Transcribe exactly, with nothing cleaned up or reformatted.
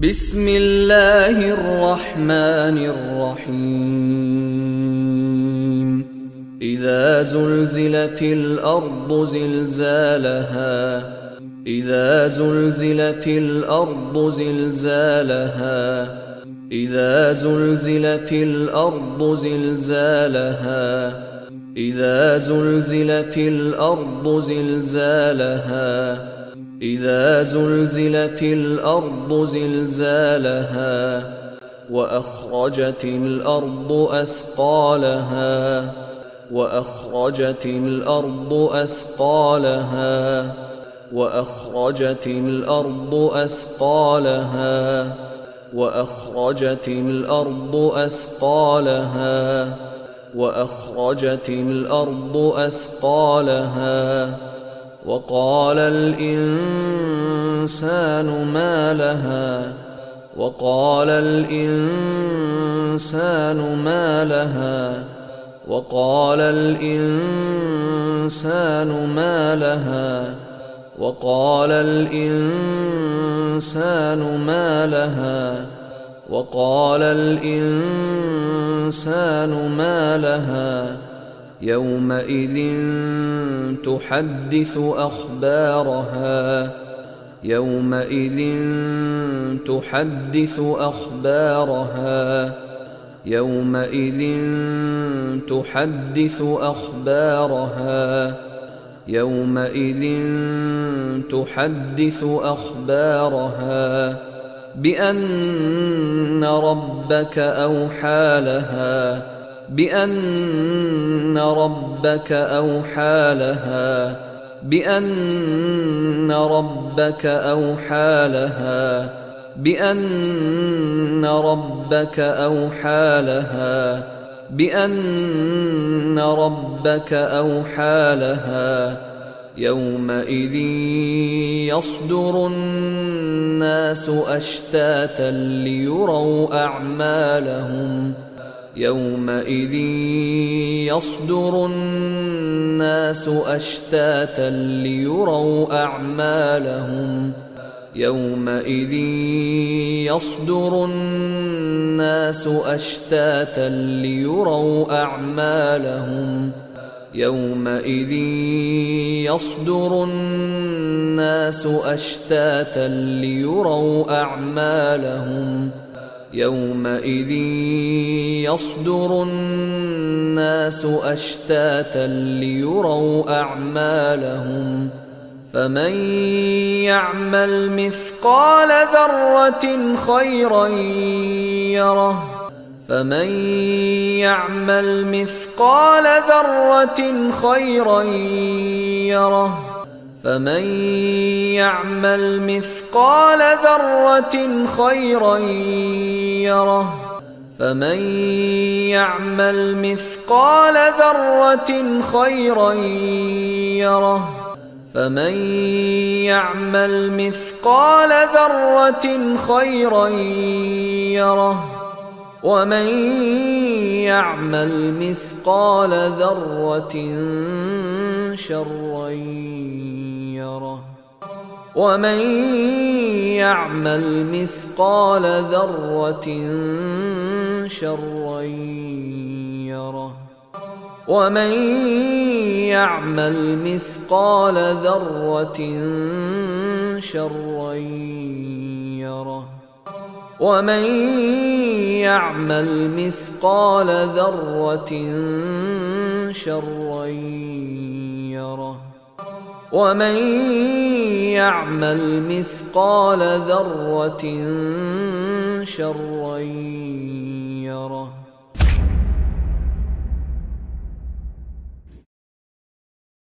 بسم الله الرحمن الرحيم إذا زلزلت الأرض زلزالها إذا زلزلت الأرض زلزالها إذا زلزلت الأرض زلزالها إذا زلزلت الأرض زلزالها إذا زلزلت الأرض زلزالها وأخرجت الأرض أثقالها وأخرجت الأرض أثقالها وأخرجت الأرض أثقالها وأخرجت الأرض أثقالها وأخرجت الأرض أثقالها وقال الإنسان ما لها وقال الإنسان ما لها وقال الإنسان ما لها وقال الإنسان ما لها وقال الإنسان ما لها يومئذ تحدث أخبارها يومئذ تحدث أخبارها يومئذ تحدث أخبارها يومئذ تحدث أخبارها بأن ربك أوحى لها بأن ربك أوحى لها بأن ربك أوحى لها بأن ربك أوحى لها بأن ربك أوحى لها يومئذ يصدر الناس أشتاتا ليروا أعمالهم يومئذ يصدر الناس أشتاتا ليروا أعمالهم يومئذ يصدر الناس أشتاتا ليروا أعمالهم يومئذ يصدر الناس أشتاتا ليروا أعمالهم يومئذ يصدر الناس أشتاتا ليروا أعمالهم فمن يعمل مثقال ذرة خيرا يره فمن يعمل مثقال ذرة خيرا يره فمن يعمل مثقال ذرة خيرا يره فمن يعمل مثقال ذرة خيرا يره فمن يعمل مثقال ذرة خيرا يره ومن يعمل مثقال ذرة شرا يره ومن يعمل مثقال ذرة شرا يره ومن يعمل مثقال ذرة شرا يره ومن يعمل مثقال ذرة شرا يره ومن يعمل مثقال ذرة شرا يره